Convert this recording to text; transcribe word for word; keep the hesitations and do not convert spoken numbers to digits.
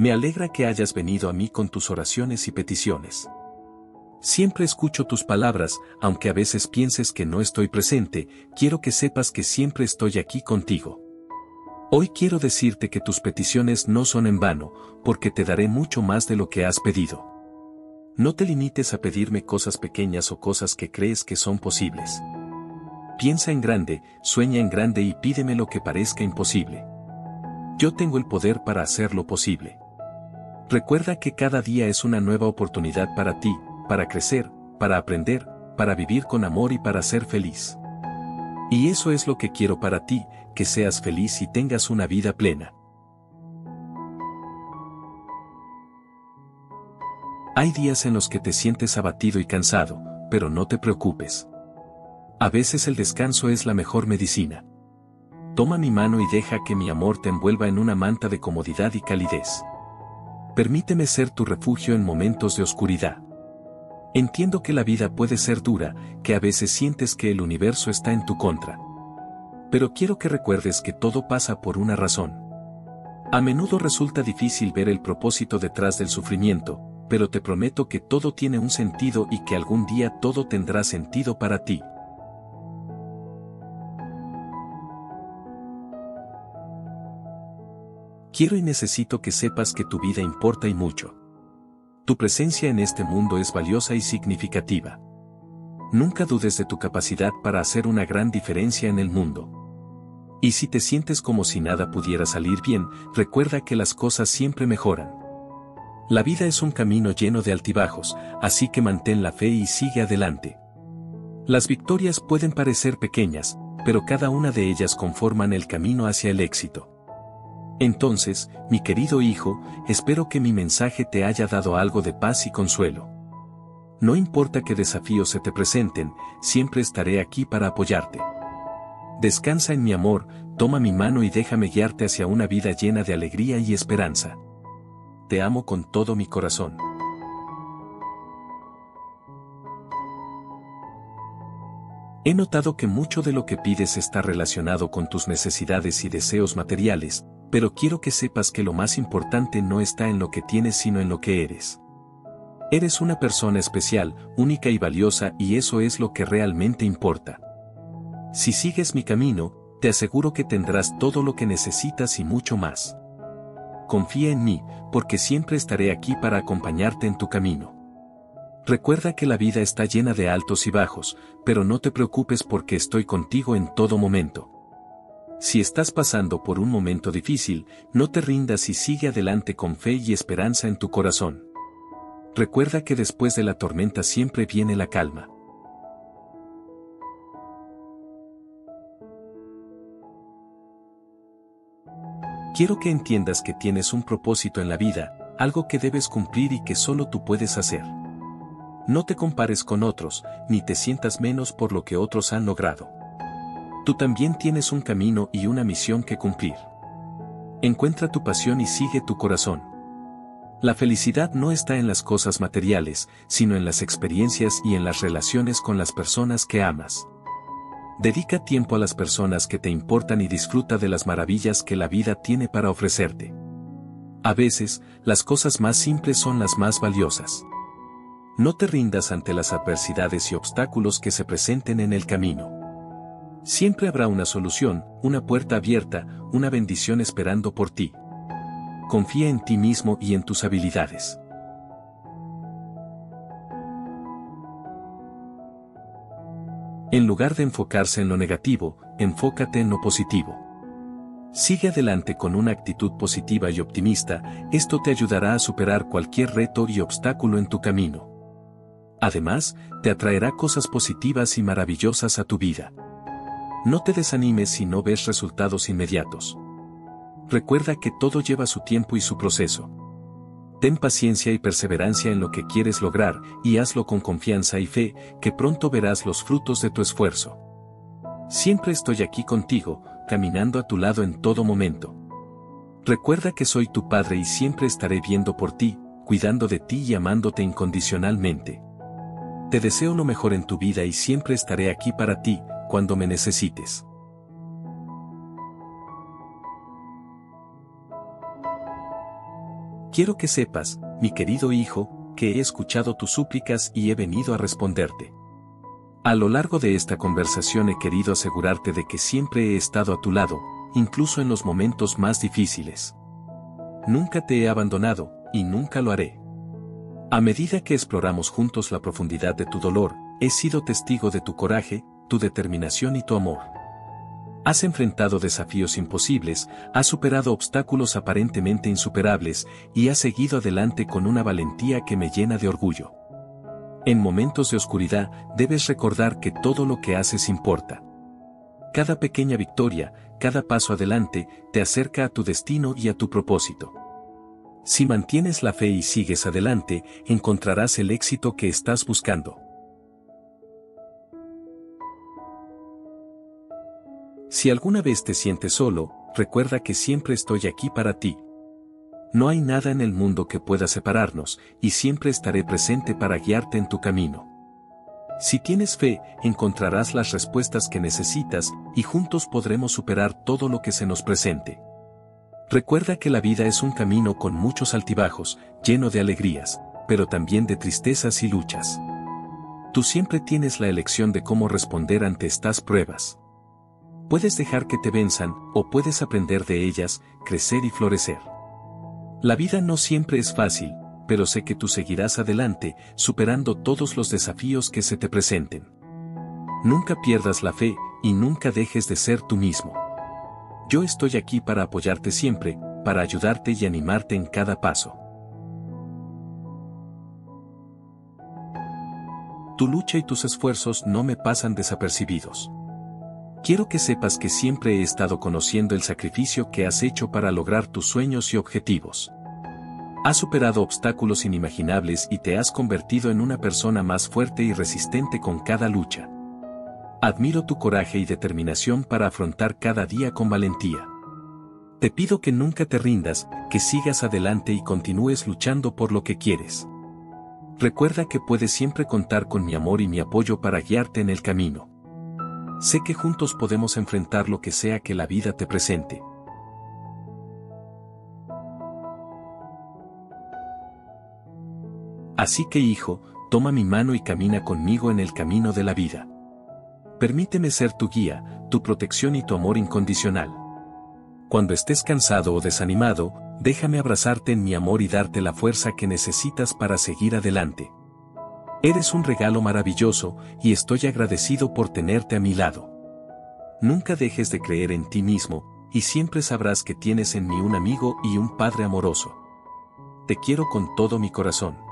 Me alegra que hayas venido a mí con tus oraciones y peticiones. Siempre escucho tus palabras, aunque a veces pienses que no estoy presente, quiero que sepas que siempre estoy aquí contigo. Hoy quiero decirte que tus peticiones no son en vano, porque te daré mucho más de lo que has pedido. No te limites a pedirme cosas pequeñas o cosas que crees que son posibles. Piensa en grande, sueña en grande y pídeme lo que parezca imposible. Yo tengo el poder para hacerlo posible. Recuerda que cada día es una nueva oportunidad para ti, para crecer, para aprender, para vivir con amor y para ser feliz. Y eso es lo que quiero para ti, que seas feliz y tengas una vida plena. Hay días en los que te sientes abatido y cansado, pero no te preocupes. A veces el descanso es la mejor medicina. Toma mi mano y deja que mi amor te envuelva en una manta de comodidad y calidez. Permíteme ser tu refugio en momentos de oscuridad. Entiendo que la vida puede ser dura, que a veces sientes que el universo está en tu contra. Pero quiero que recuerdes que todo pasa por una razón. A menudo resulta difícil ver el propósito detrás del sufrimiento, pero te prometo que todo tiene un sentido y que algún día todo tendrá sentido para ti. Quiero y necesito que sepas que tu vida importa y mucho. Tu presencia en este mundo es valiosa y significativa. Nunca dudes de tu capacidad para hacer una gran diferencia en el mundo. Y si te sientes como si nada pudiera salir bien, recuerda que las cosas siempre mejoran. La vida es un camino lleno de altibajos, así que mantén la fe y sigue adelante. Las victorias pueden parecer pequeñas, pero cada una de ellas conforman el camino hacia el éxito. Entonces, mi querido hijo, espero que mi mensaje te haya dado algo de paz y consuelo. No importa qué desafíos se te presenten, siempre estaré aquí para apoyarte. Descansa en mi amor, toma mi mano y déjame guiarte hacia una vida llena de alegría y esperanza. Te amo con todo mi corazón. He notado que mucho de lo que pides está relacionado con tus necesidades y deseos materiales, pero quiero que sepas que lo más importante no está en lo que tienes sino en lo que eres. Eres una persona especial, única y valiosa y eso es lo que realmente importa. Si sigues mi camino, te aseguro que tendrás todo lo que necesitas y mucho más. Confía en mí, porque siempre estaré aquí para acompañarte en tu camino. Recuerda que la vida está llena de altos y bajos, pero no te preocupes porque estoy contigo en todo momento. Si estás pasando por un momento difícil, no te rindas y sigue adelante con fe y esperanza en tu corazón. Recuerda que después de la tormenta siempre viene la calma. Quiero que entiendas que tienes un propósito en la vida, algo que debes cumplir y que solo tú puedes hacer. No te compares con otros, ni te sientas menos por lo que otros han logrado. Tú también tienes un camino y una misión que cumplir. Encuentra tu pasión y sigue tu corazón. La felicidad no está en las cosas materiales, sino en las experiencias y en las relaciones con las personas que amas. Dedica tiempo a las personas que te importan y disfruta de las maravillas que la vida tiene para ofrecerte. A veces, las cosas más simples son las más valiosas. No te rindas ante las adversidades y obstáculos que se presenten en el camino. Siempre habrá una solución, una puerta abierta, una bendición esperando por ti. Confía en ti mismo y en tus habilidades. En lugar de enfocarse en lo negativo, enfócate en lo positivo. Sigue adelante con una actitud positiva y optimista, esto te ayudará a superar cualquier reto y obstáculo en tu camino. Además, te atraerá cosas positivas y maravillosas a tu vida. No te desanimes si no ves resultados inmediatos. Recuerda que todo lleva su tiempo y su proceso. Ten paciencia y perseverancia en lo que quieres lograr, y hazlo con confianza y fe, que pronto verás los frutos de tu esfuerzo. Siempre estoy aquí contigo, caminando a tu lado en todo momento. Recuerda que soy tu padre y siempre estaré viendo por ti, cuidando de ti y amándote incondicionalmente. Te deseo lo mejor en tu vida y siempre estaré aquí para ti, cuando me necesites. Quiero que sepas, mi querido hijo, que he escuchado tus súplicas y he venido a responderte. A lo largo de esta conversación he querido asegurarte de que siempre he estado a tu lado, incluso en los momentos más difíciles. Nunca te he abandonado, y nunca lo haré. A medida que exploramos juntos la profundidad de tu dolor, he sido testigo de tu coraje, tu determinación y tu amor. Has enfrentado desafíos imposibles, has superado obstáculos aparentemente insuperables, y has seguido adelante con una valentía que me llena de orgullo. En momentos de oscuridad, debes recordar que todo lo que haces importa. Cada pequeña victoria, cada paso adelante, te acerca a tu destino y a tu propósito. Si mantienes la fe y sigues adelante, encontrarás el éxito que estás buscando. Si alguna vez te sientes solo, recuerda que siempre estoy aquí para ti. No hay nada en el mundo que pueda separarnos, y siempre estaré presente para guiarte en tu camino. Si tienes fe, encontrarás las respuestas que necesitas, y juntos podremos superar todo lo que se nos presente. Recuerda que la vida es un camino con muchos altibajos, lleno de alegrías, pero también de tristezas y luchas. Tú siempre tienes la elección de cómo responder ante estas pruebas. Puedes dejar que te venzan, o puedes aprender de ellas, crecer y florecer. La vida no siempre es fácil, pero sé que tú seguirás adelante, superando todos los desafíos que se te presenten. Nunca pierdas la fe, y nunca dejes de ser tú mismo. Yo estoy aquí para apoyarte siempre, para ayudarte y animarte en cada paso. Tu lucha y tus esfuerzos no me pasan desapercibidos. Quiero que sepas que siempre he estado conociendo el sacrificio que has hecho para lograr tus sueños y objetivos. Has superado obstáculos inimaginables y te has convertido en una persona más fuerte y resistente con cada lucha. Admiro tu coraje y determinación para afrontar cada día con valentía. Te pido que nunca te rindas, que sigas adelante y continúes luchando por lo que quieres. Recuerda que puedes siempre contar con mi amor y mi apoyo para guiarte en el camino. Sé que juntos podemos enfrentar lo que sea que la vida te presente. Así que hijo, toma mi mano y camina conmigo en el camino de la vida. Permíteme ser tu guía, tu protección y tu amor incondicional. Cuando estés cansado o desanimado, déjame abrazarte en mi amor y darte la fuerza que necesitas para seguir adelante. Eres un regalo maravilloso, y estoy agradecido por tenerte a mi lado. Nunca dejes de creer en ti mismo, y siempre sabrás que tienes en mí un amigo y un padre amoroso. Te quiero con todo mi corazón.